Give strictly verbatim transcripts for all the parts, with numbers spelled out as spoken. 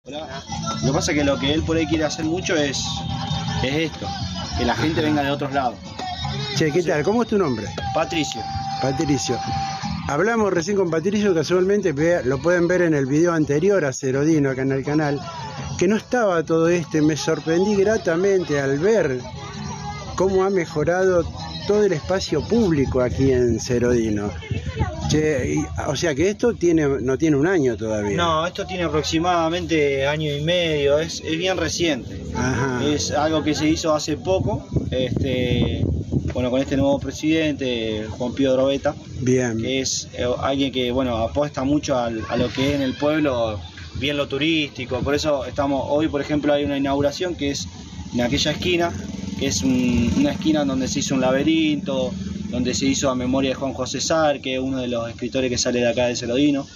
Lo que pasa es que lo que él por ahí quiere hacer mucho es, es esto, que la gente venga de otros lados. Che, ¿qué tal? ¿Cómo es tu nombre? Patricio. Patricio. Hablamos recién con Patricio, casualmente, lo pueden ver en el video anterior a Cerodino, acá en el canal, que no estaba todo esto y me sorprendí gratamente al ver cómo ha mejorado todo el espacio público aquí en Cerodino. Che, y, o sea que esto tiene, no tiene un año todavía. No, esto tiene aproximadamente año y medio, es, es bien reciente. Ajá. Es algo que se hizo hace poco, este, bueno, con este nuevo presidente, Juan Pío Drobeta. Bien. Que es eh, alguien que, bueno, apuesta mucho al, a lo que es en el pueblo, bien lo turístico. Por eso estamos, hoy por ejemplo hay una inauguración que es en aquella esquina, que es un, una esquina donde se hizo un laberinto, donde se hizo a memoria de Juan José Sar, que es uno de los escritores que sale de acá de Cerodino.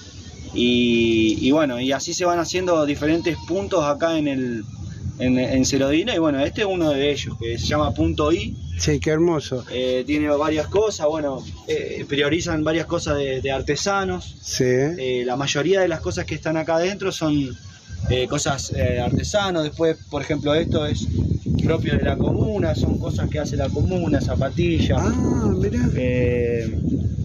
Y, y bueno, y así se van haciendo diferentes puntos acá en el en, en Cerodino, y bueno, este es uno de ellos, que se llama Punto I. Sí, qué hermoso. Eh, tiene varias cosas, bueno, eh, priorizan varias cosas de, de artesanos. Sí. Eh, la mayoría de las cosas que están acá adentro son eh, cosas eh, artesanos. Después, por ejemplo, esto es propio de la comuna, son cosas que hace la comuna, zapatillas. Ah, mirá. Eh,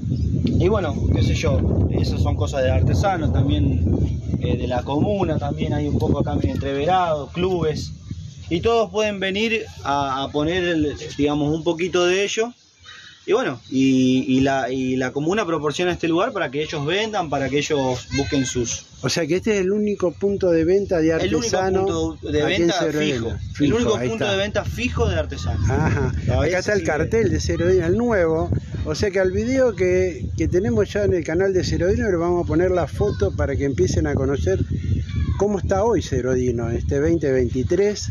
y bueno, qué sé yo, esas son cosas de artesanos, también eh, de la comuna, también hay un poco acá entreverado, clubes. Y todos pueden venir a, a poner, digamos, un poquito de ello. Y bueno, y, y, la, y la comuna proporciona este lugar para que ellos vendan, para que ellos busquen sus... O sea que este es el único punto de venta de artesano. El único punto de venta fijo. fijo. El único punto está. de venta fijo de artesano. Ajá. Acá está el cartel de Cerodino, el nuevo. O sea que al video que, que tenemos ya en el canal de Cerodino le vamos a poner la foto para que empiecen a conocer cómo está hoy Cerodino, este veinte veintitrés.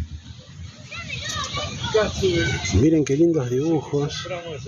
Miren qué lindos dibujos.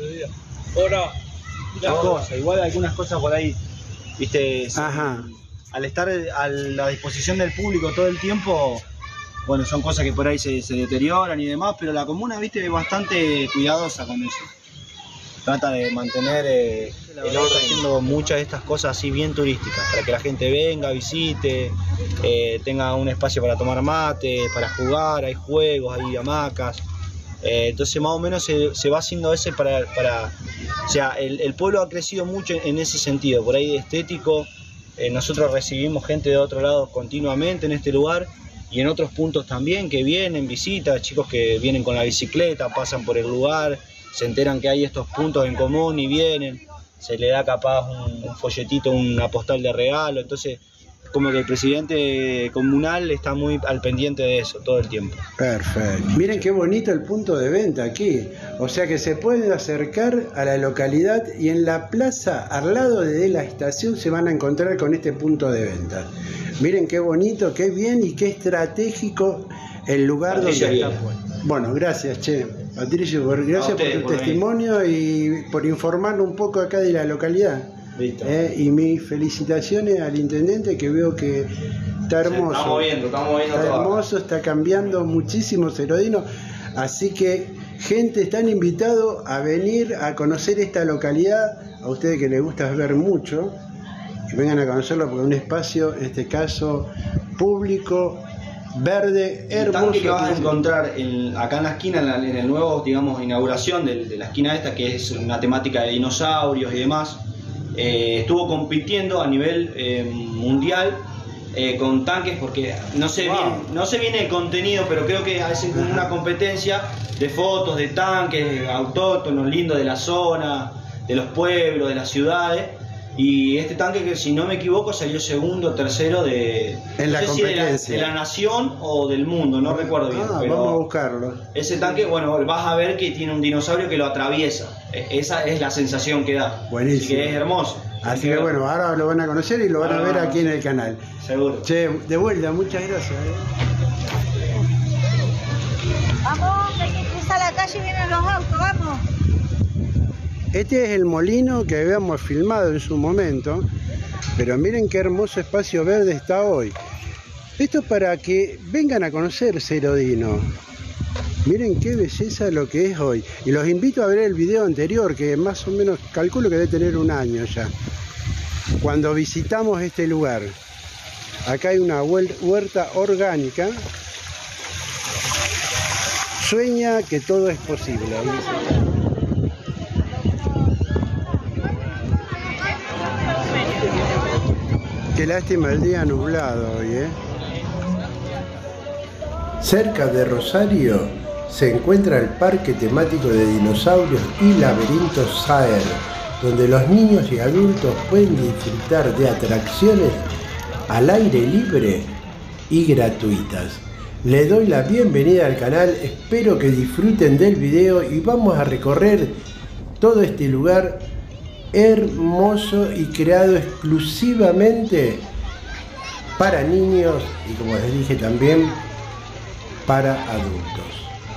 Las cosas, igual algunas cosas por ahí, viste, Ajá. Al estar a la disposición del público todo el tiempo, bueno, son cosas que por ahí se, se deterioran y demás, pero la comuna, viste, es bastante cuidadosa con eso. Trata de mantener eh, el orden, haciendo muchas de estas cosas así bien turísticas, para que la gente venga, visite, eh, tenga un espacio para tomar mate, para jugar, hay juegos, hay hamacas. Eh, entonces más o menos se, se va haciendo ese para, para o sea, el, el pueblo ha crecido mucho en, en ese sentido, por ahí estético. Eh, nosotros recibimos gente de otro lado continuamente en este lugar y en otros puntos también que vienen, visitas, chicos que vienen con la bicicleta, pasan por el lugar, se enteran que hay estos puntos en común y vienen, se le da capaz un, un folletito, una postal de regalo, entonces como que el presidente comunal está muy al pendiente de eso todo el tiempo. Perfecto. Miren qué bonito el punto de venta aquí. O sea que se pueden acercar a la localidad y en la plaza al lado de la estación se van a encontrar con este punto de venta. Miren qué bonito, qué bien y qué estratégico el lugar Patricio donde está puesto. Bueno, gracias, che. Patricio, por, gracias usted, por tu por testimonio venir. Y por informarnos un poco acá de la localidad. Eh, y mis felicitaciones al intendente, que veo que está hermoso. Sí, estamos viendo, estamos viendo está todo. hermoso, está cambiando muchísimo Cerodino. Así que, gente, están invitados a venir a conocer esta localidad. A ustedes que les gusta ver mucho, que vengan a conocerlo porque es un espacio, en este caso, público, verde, hermoso. El tanque que vas a encontrar en, acá en la esquina, en, la, en el nuevo, digamos, inauguración de, de la esquina esta, que es una temática de dinosaurios y demás. Eh, estuvo compitiendo a nivel eh, mundial eh, con tanques, porque no sé, wow. bien, no sé bien el contenido, pero creo que hacen como una competencia de fotos de tanques autóctonos, lindos de la zona, de los pueblos, de las ciudades. Y este tanque, que si no me equivoco salió segundo o tercero de, en no la sé competencia. Si de, la, de la nación o del mundo, no recuerdo bien. Ah, pero vamos a buscarlo. Ese tanque, bueno, vas a ver que tiene un dinosaurio que lo atraviesa. Esa es la sensación que da. Buenísimo. Así que es hermoso. Así que, que bueno, ahora lo van a conocer y lo van ah, a ver aquí en el canal. Seguro. Che, de vuelta, muchas gracias. ¿eh? Vamos, que hay que cruzar la calle y vienen los autos, vamos. Este es el molino que habíamos filmado en su momento, pero miren qué hermoso espacio verde está hoy. Esto es para que vengan a conocer Cerodino. Miren qué belleza lo que es hoy. Y los invito a ver el video anterior, que más o menos calculo que debe tener un año ya, cuando visitamos este lugar. Acá hay una huerta orgánica. Sueña que todo es posible. Qué lástima el día nublado hoy, ¿eh? Cerca de Rosario se encuentra el Parque Temático de Dinosaurios y Laberintos Saer, donde los niños y adultos pueden disfrutar de atracciones al aire libre y gratuitas. Le doy la bienvenida al canal, espero que disfruten del video y vamos a recorrer todo este lugar hermoso y creado exclusivamente para niños y, como les dije, también para adultos.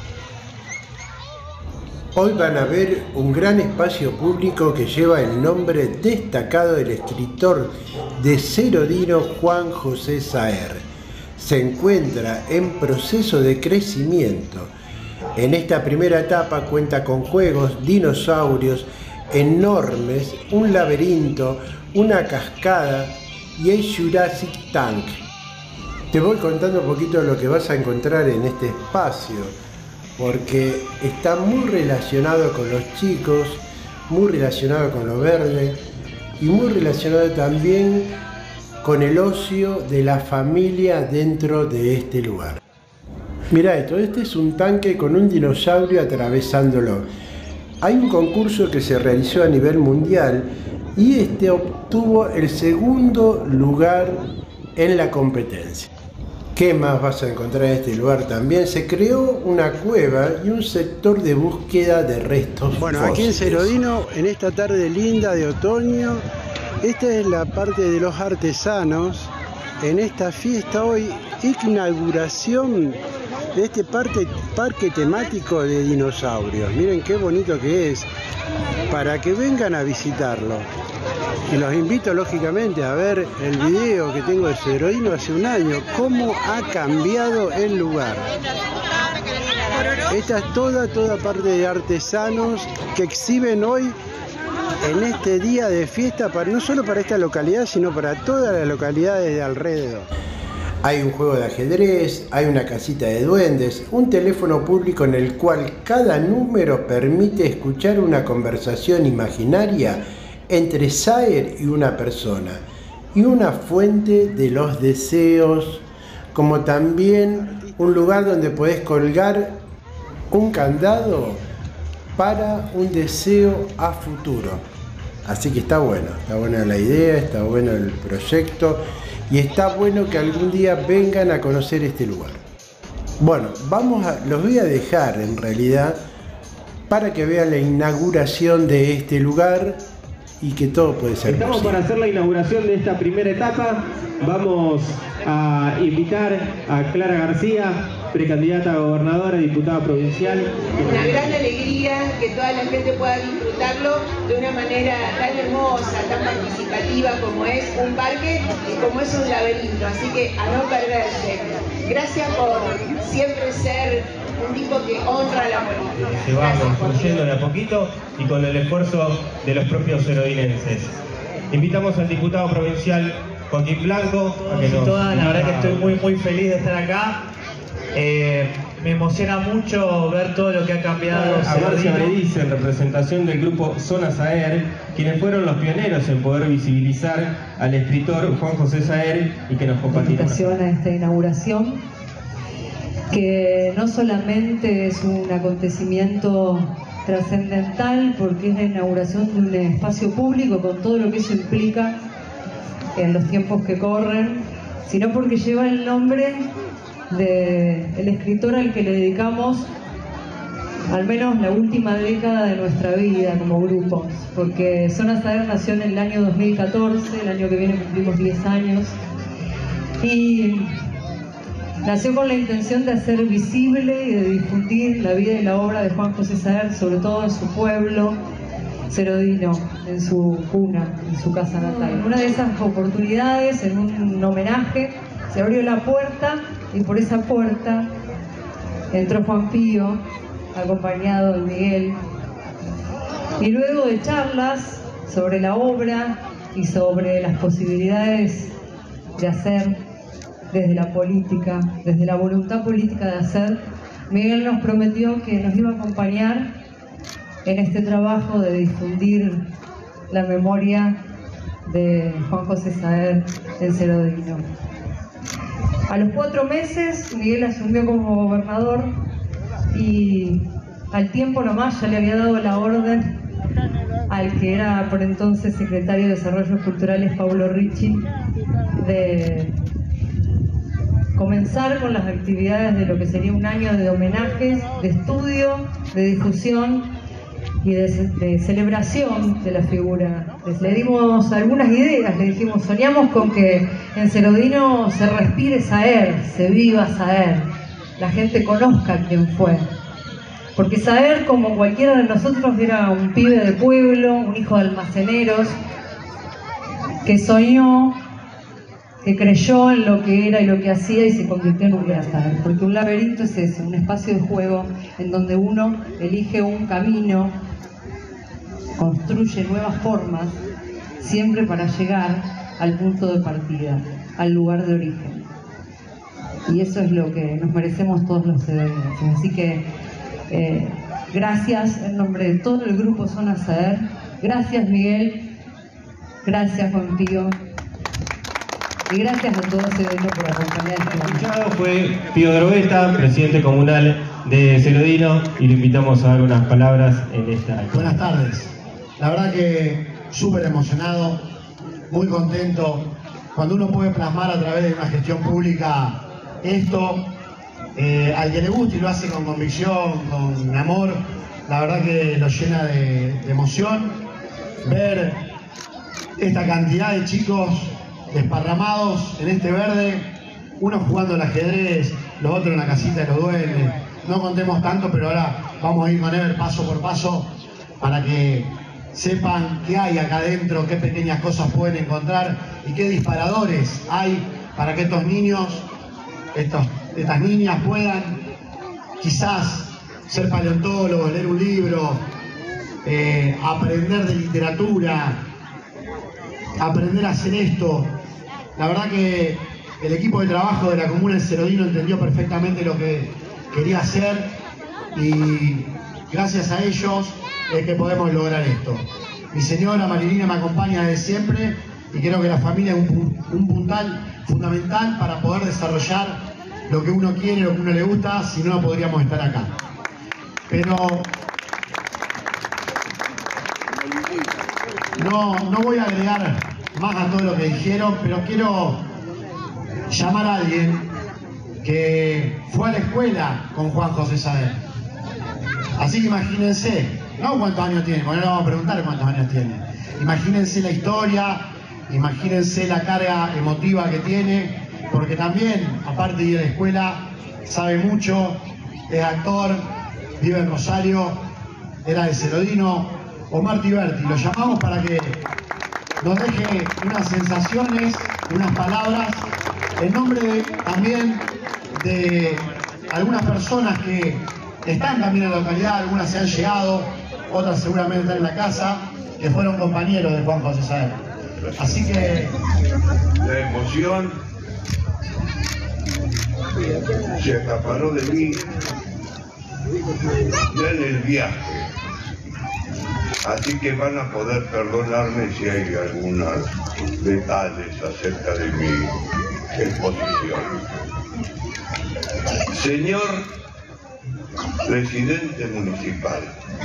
Hoy van a ver un gran espacio público que lleva el nombre destacado del escritor de Cero Dino, Juan José Saer. Se encuentra en proceso de crecimiento. En esta primera etapa cuenta con juegos, dinosaurios enormes, un laberinto, una cascada y el Jurassic Tank. Te voy contando un poquito de lo que vas a encontrar en este espacio, porque está muy relacionado con los chicos, muy relacionado con lo verde y muy relacionado también con el ocio de la familia dentro de este lugar. Mira esto, este es un tanque con un dinosaurio atravesándolo. Hay un concurso que se realizó a nivel mundial y este obtuvo el segundo lugar en la competencia. ¿Qué más vas a encontrar en este lugar? También se creó una cueva y un sector de búsqueda de restos Bueno, fósiles. aquí en Cero Dino, en esta tarde linda de otoño, esta es la parte de los artesanos. En esta fiesta hoy, inauguración de este parque, parque temático de dinosaurios. Miren qué bonito que es, para que vengan a visitarlo. Y los invito lógicamente a ver el video que tengo de Cero Dino hace un año, cómo ha cambiado el lugar. Esta es toda, toda parte de artesanos que exhiben hoy en este día de fiesta, para, no solo para esta localidad, sino para todas las localidades de alrededor. Hay un juego de ajedrez, hay una casita de duendes, un teléfono público en el cual cada número permite escuchar una conversación imaginaria entre Saer y una persona, y una fuente de los deseos, como también un lugar donde podés colgar un candado para un deseo a futuro. Así que está bueno, está buena la idea, está bueno el proyecto y está bueno que algún día vengan a conocer este lugar. Bueno, vamos a, los voy a dejar en realidad para que vean la inauguración de este lugar y que todo puede ser Estamos posible. para hacer la inauguración de esta primera etapa. Vamos a invitar a Clara García, precandidata a gobernadora y diputada provincial. Una gran alegría que toda la gente pueda disfrutarlo de una manera tan hermosa, tan participativa como es un parque y como es un laberinto. Así que a no perderse. Gracias por siempre ser un tipo que honra la política. Se va construyendo de a poquito y con el esfuerzo de los propios cerodinenses. Invitamos al diputado provincial Joaquín Blanco. A que nos... Toda, la verdad que estoy muy muy feliz de estar acá. Eh, me emociona mucho ver todo lo que ha cambiado. A Marcia Brediz, en representación del grupo Zona Saer, quienes fueron los pioneros en poder visibilizar al escritor Juan José Saer y que nos compartieron. Invitación a esta inauguración, que no solamente es un acontecimiento trascendental porque es la inauguración de un espacio público con todo lo que eso implica en los tiempos que corren, sino porque lleva el nombre del escritor al que le dedicamos al menos la última década de nuestra vida como grupo, porque Zona Saer nació en el año dos mil catorce, el año que viene cumplimos diez años, y nació con la intención de hacer visible y de difundir la vida y la obra de Juan José Saer, sobre todo en su pueblo, Cero Dino, en su cuna, en su casa natal. Una de esas oportunidades, en un homenaje, se abrió la puerta y por esa puerta entró Juan Pío, acompañado de Miguel. Y luego de charlas sobre la obra y sobre las posibilidades de hacer desde la política, desde la voluntad política de hacer, Miguel nos prometió que nos iba a acompañar en este trabajo de difundir la memoria de Juan José Saer en Cerodino. A los cuatro meses Miguel asumió como gobernador y al tiempo nomás ya le había dado la orden al que era por entonces secretario de Desarrollos Culturales, Paulo Ricci, de comenzar con las actividades de lo que sería un año de homenajes, de estudio, de difusión y de, de celebración de la figura. Les, le dimos algunas ideas, le dijimos, soñamos con que en Cerodino se respire Saer, se viva Saer, la gente conozca quién fue. Porque Saer, como cualquiera de nosotros, era un pibe de pueblo, un hijo de almaceneros, que soñó, que creyó en lo que era y lo que hacía y se convirtió en un gran Saer. Porque un laberinto es eso, un espacio de juego en donde uno elige un camino, construye nuevas formas, siempre para llegar al punto de partida, al lugar de origen. Y eso es lo que nos merecemos todos los cerodinenses. Así que eh, gracias en nombre de todo el grupo Zona Saer, gracias Miguel, gracias Juan Pío, y gracias a todos Cerodino por acompañar este momento. Escuchado fue Pío Drobeta, presidente comunal de Cerodino, y lo invitamos a dar unas palabras en esta. Buenas tardes. La verdad que súper emocionado, muy contento. Cuando uno puede plasmar a través de una gestión pública esto, eh, al que le gusta y lo hace con convicción, con amor, la verdad que lo llena de, de emoción. Ver esta cantidad de chicos desparramados en este verde, unos jugando al ajedrez, los otros en la casita de los duendes. No contemos tanto, pero ahora vamos a ir con Ever paso por paso para que sepan qué hay acá adentro, qué pequeñas cosas pueden encontrar y qué disparadores hay para que estos niños, estos, estas niñas puedan quizás ser paleontólogos, leer un libro, eh, aprender de literatura, aprender a hacer esto. La verdad que el equipo de trabajo de la comuna de Cerodino entendió perfectamente lo que quería hacer y gracias a ellos es que podemos lograr esto. Mi señora Marilina me acompaña desde siempre y creo que la familia es un, un puntal fundamental para poder desarrollar lo que uno quiere, lo que uno le gusta, si no, no podríamos estar acá. Pero no, no voy a agregar más a todo lo que dijeron, pero quiero llamar a alguien que fue a la escuela con Juan José Saer. Así que imagínense, no cuántos años tiene, porque no le vamos a preguntar cuántos años tiene. Imagínense la historia, imagínense la carga emotiva que tiene, porque también, aparte de ir a la escuela, sabe mucho, es actor, vive en Rosario, era de Cerodino. Omar Tiberti, lo llamamos para que nos deje unas sensaciones, unas palabras, en nombre de, también de algunas personas que están también en la localidad, algunas se han llegado, otras seguramente están en la casa, que fueron compañeros de Juan José Saer. Así que la emoción se acaparó de mí ya en el viaje. Así que van a poder perdonarme si hay algunos detalles acerca de mi exposición. Señor presidente municipal,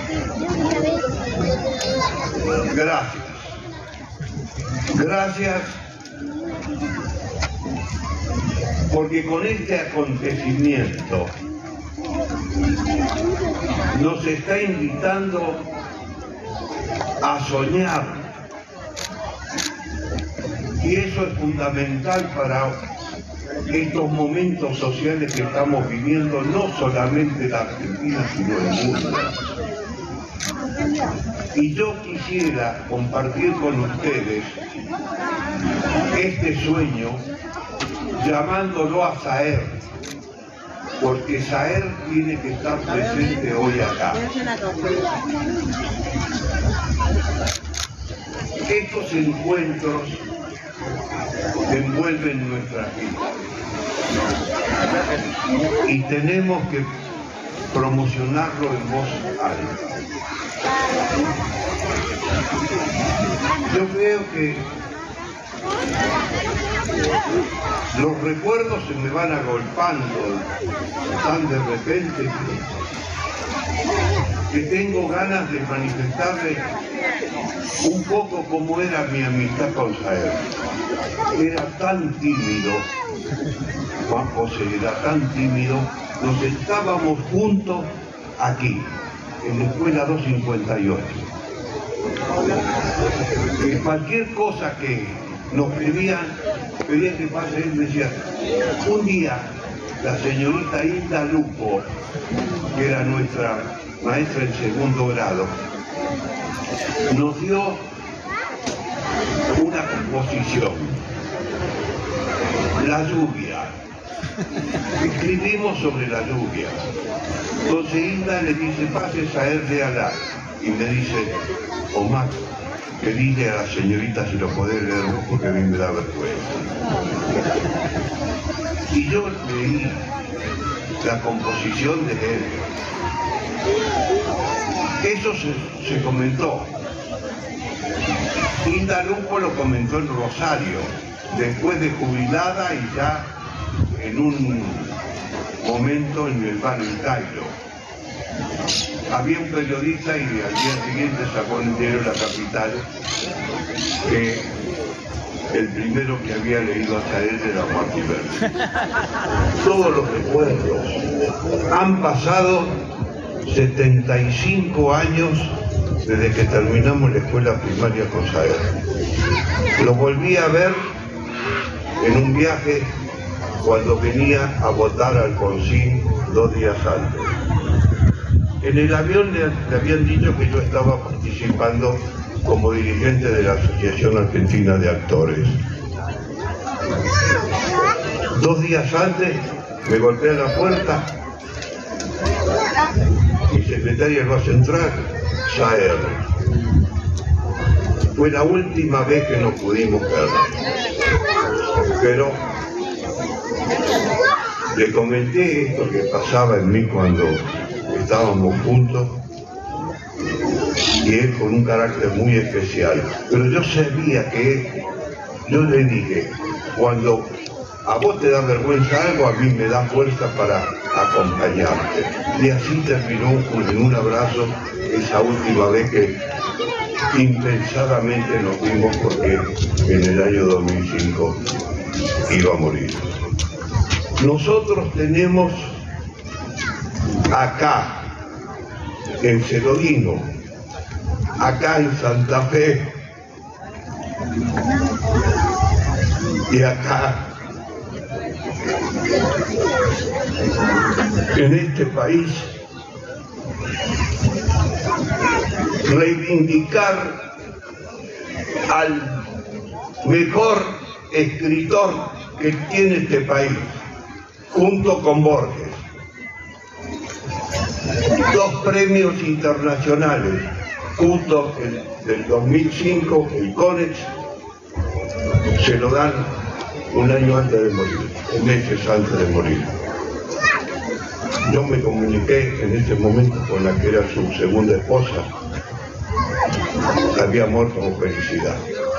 gracias. Gracias porque con este acontecimiento nos está invitando a soñar, y eso es fundamental para estos momentos sociales que estamos viviendo, no solamente la Argentina, sino el mundo. Y yo quisiera compartir con ustedes este sueño, llamándolo a Saer, porque Saer tiene que estar presente hoy acá. Estos encuentros envuelven nuestras vidas. y tenemos que promocionarlo en voz alta. Yo creo que los recuerdos se me van agolpando tan de repente que tengo ganas de manifestarle un poco cómo era mi amistad con Saer. Era tan tímido, Juan José era tan tímido, nos estábamos juntos aquí, en la escuela doscientos cincuenta y ocho. Y cualquier cosa que nos pedían, pedían que pase, él me decía, un día la señorita Hilda Lupo, que era nuestra maestra en segundo grado, nos dio una composición, La lluvia. Escribimos sobre la lluvia. Entonces Hilda le dice, pase a él, léala. Y me dice, Omar, que dile a la señorita si lo podés leer porque a mí me da vergüenza. Y yo leí la composición de él. Eso se, se comentó. Hilda Lupo lo comentó en Rosario, después de jubilada y ya en un momento en el barrio Cairo. Había un periodista y al día siguiente sacó en diario La Capital que el primero que había leído hasta él era Martí Verde. Todos los recuerdos. Han pasado setenta y cinco años desde que terminamos la escuela primaria con Saer. Lo volví a ver en un viaje cuando venía a votar al Alfonsín dos días antes. En el avión le, le habían dicho que yo estaba participando como dirigente de la Asociación Argentina de Actores. Dos días antes me golpea la puerta, mi secretaria lo hace entrar, Saer. Fue la última vez que nos pudimos ver. Pero le comenté esto que pasaba en mí cuando estábamos juntos y él con un carácter muy especial. Pero yo sabía que yo le dije, cuando a vos te da vergüenza algo, a mí me da fuerza para acompañarte. Y así terminó en un abrazo esa última vez que impensadamente nos vimos porque en el año dos mil cinco iba a morir. Nosotros tenemos acá, en Cerodino, acá en Santa Fe y acá en este país, reivindicar al mejor escritor que tiene este país, junto con Borges. Dos premios internacionales, justo el del dos mil cinco, el CONEX, se lo dan un año antes de morir, meses antes de morir. Yo me comuniqué en ese momento con la que era su segunda esposa, había muerto con felicidad.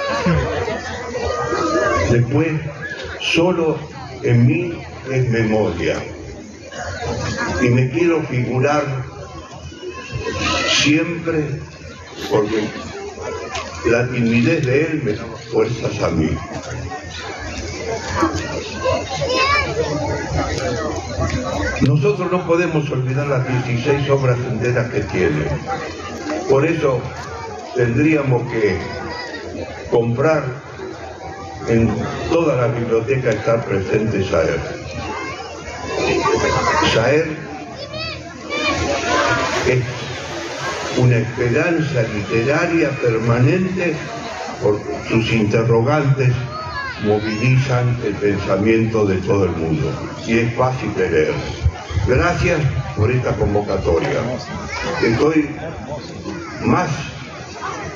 Después, solo en mí es memoria. Y me quiero figurar siempre, porque la timidez de él me da fuerzas a mí. Nosotros no podemos olvidar las dieciséis obras enteras que tiene. Por eso tendríamos que comprar en toda la biblioteca, estar presente Saer. Saer es una esperanza literaria permanente porque sus interrogantes movilizan el pensamiento de todo el mundo y es fácil de leer. Gracias por esta convocatoria. Estoy más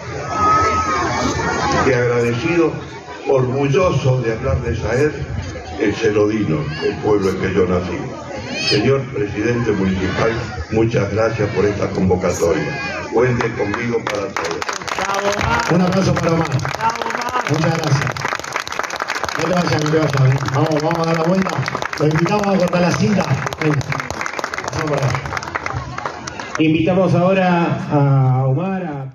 que agradecido, orgulloso de hablar de Saer el Cerodino, el pueblo en que yo nací. Señor Presidente Municipal, muchas gracias por esta convocatoria. Cuenten conmigo para todo. Un aplauso para Omar. Muchas gracias. No te vayas, no te vayas. Vamos, vamos a dar la vuelta. Lo invitamos a cortar la cinta. Venga. Vamos para allá. Invitamos ahora a Omar a...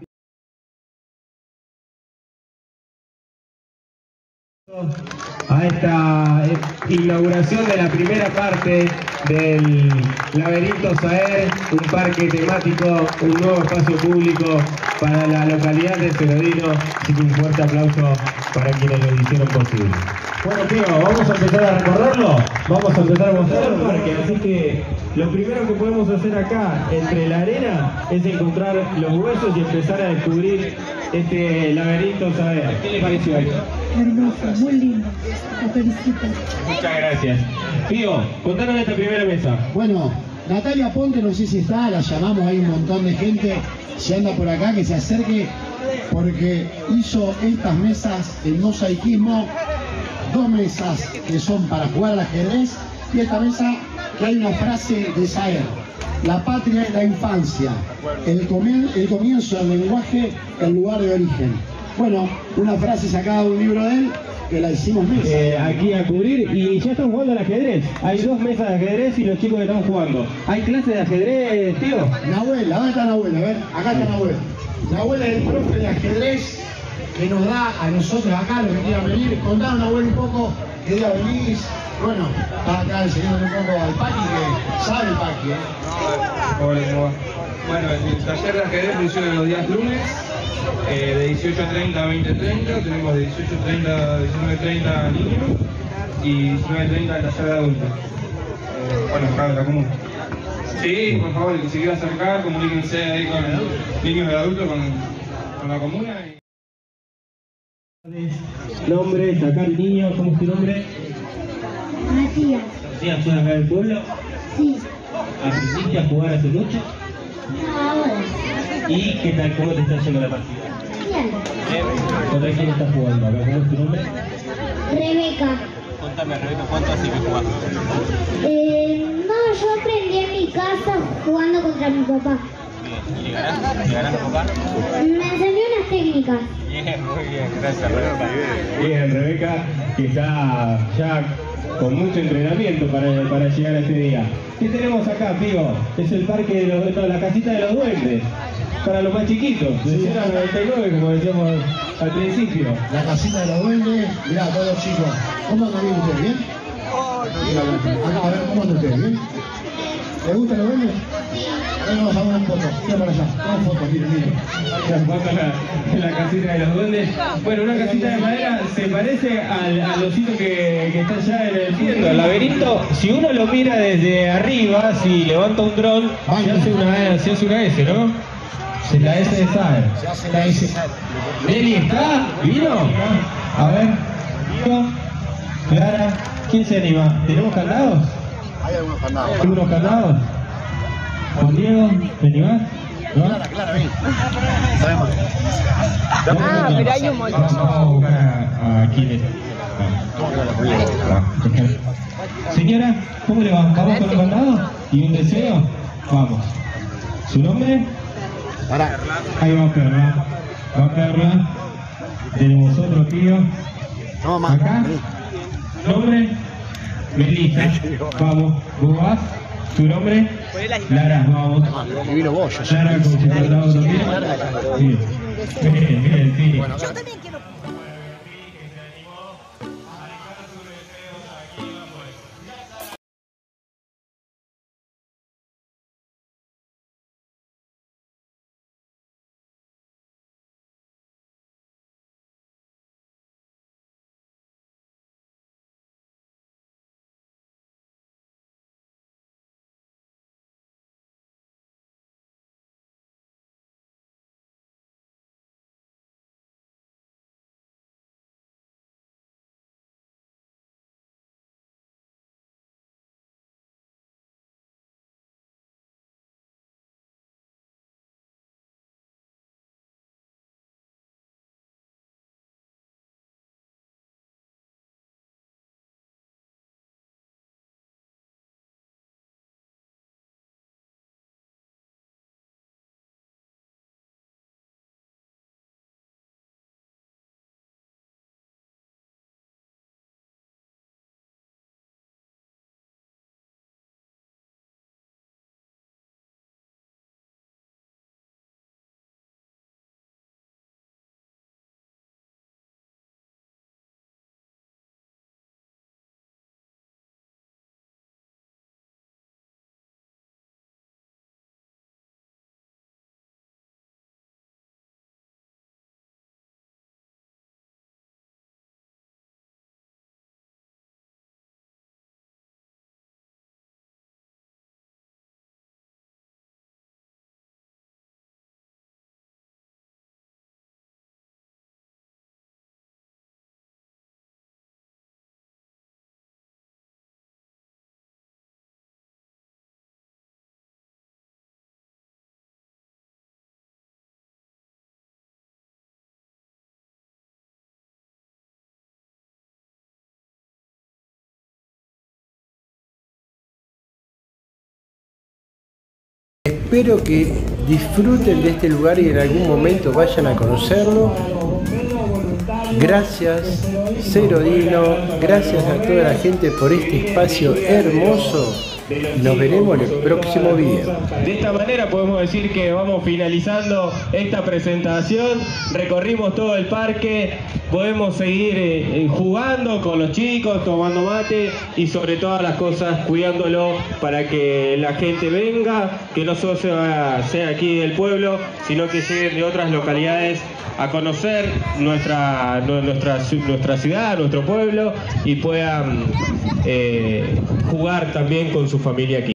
a esta inauguración de la primera parte del Laberinto Saer, un parque temático, un nuevo espacio público para la localidad de Cerodino. Así que un fuerte aplauso para quienes lo hicieron posible. Bueno, tío, vamos a empezar a recorrerlo, vamos a empezar a mostrar el parque, así que lo primero que podemos hacer acá, entre la arena, es encontrar los huesos y empezar a descubrir este Laberinto Saer. ¿Qué le pareció esto? Hermoso, muy lindo. Te felicito. Muchas gracias. Tío, contanos de esta primera mesa. Bueno, Natalia Ponte, no sé si está, la llamamos, hay un montón de gente, si anda por acá, que se acerque, porque hizo estas mesas en mosaicismo, dos mesas que son para jugar al ajedrez, y esta mesa que hay una frase de Saer: la patria es la infancia, el, comien el comienzo del lenguaje, el lugar de origen. Bueno, una frase sacada de un libro de él, que la hicimos mesa. Eh, aquí a cubrir, y ya están jugando al ajedrez. Hay dos mesas de ajedrez y los chicos están jugando. ¿Hay clases de ajedrez, tío? Nahuel, ¿dónde está Nahuel? A ver, acá está Nahuel. Nahuel es el profe de ajedrez que nos da a nosotros acá, los que quieran venir. Contanos, Nahuel, un poco qué día venís. Bueno, está acá enseñando un poco al Paqui, que sabe el Paqui, ¿eh? Hola, ¿cómo va? Bueno, el taller de ajedrez funciona los días lunes, eh, de dieciocho treinta a veinte treinta, tenemos de dieciocho treinta a diecinueve treinta niños y diecinueve treinta el taller de adultos. Eh, bueno, acá en la comuna. Sí, por favor, el que se quiera acercar, comuníquense ahí con niños y adultos, con, con la comuna. Y... Nombre, sacar niño, ¿cómo es tu nombre? Matías. ¿Matías, sos acá del pueblo? Sí. ¿Aprendiste a jugar hace mucho? No, ahora. ¿Y qué tal? ¿Cómo te está yendo la partida? Bien. ¿Contra quién estás jugando? ¿Cómo es tu nombre? Rebeca. Contame, Rebeca, ¿cuánto hace que jugás? Eh, no, yo aprendí en mi casa jugando contra mi papá. Bien, ¿y le ganás? ¿Le ganás a papá? Me enseñó unas técnicas. Bien, muy bien, gracias, Rebeca. Bien, Rebeca, que está ya con mucho entrenamiento para, para llegar a este día. ¿Qué tenemos acá, tío? Es el parque de los, no, la casita de los duendes, para los más chiquitos, de cero a noventa y nueve, como decíamos al principio. La casita de los duendes, mirá, todos los chicos. ¿Cómo andan bien ustedes? ¿Bien? Acá, a ver, ¿cómo andan ustedes? ¿Bien? ¿Les gustan los duendes? Ahora vamos a ver una foto, mira para allá, vamos fotos, miren, miren. La, la casita de los duendes. Bueno, una casita de madera se parece al, al osito que, que está allá en el cielo. El laberinto, si uno lo mira desde arriba, si levanta un dron, se hace una, se hace una S, ¿no? Se la S de Saer. Se hace la S. Nelly, ¿está? ¿Vino? A ver. ¿Vino? Clara, ¿quién se anima? ¿Tenemos candados? Hay algunos candados. ¿Algunos candados? Juan Diego, ¿te animás? ¿No? Clara, Clara, ven. Ah, pero hay un montón. Vamos a buscar a, a Quiles. Señora, ¿cómo le va? ¿Vamos con un candado? ¿Y un deseo? Vamos. ¿Su nombre? Pará. Ahí va Perla. Va Perla. Tenemos otro tío. No, más. Acá. ¿Nombre? Melissa. Vamos. ¿Vos vas? ¿Tu nombre? Lara, vamos. Divino vos, yo Lara, con su candado también. Sí. Bien, bien, sí. Yo también quiero. Espero que disfruten de este lugar y en algún momento vayan a conocerlo. Gracias Serodino, gracias a toda la gente por este espacio hermoso. Nos veremos en el próximo video. De esta manera podemos decir que vamos finalizando esta presentación. Recorrimos todo el parque, podemos seguir eh, jugando con los chicos, tomando mate y sobre todas las cosas cuidándolo para que la gente venga, que no solo sea, sea aquí del pueblo, sino que lleguen de otras localidades a conocer nuestra, nuestra, nuestra ciudad, nuestro pueblo y puedan eh, jugar también con su familia aquí.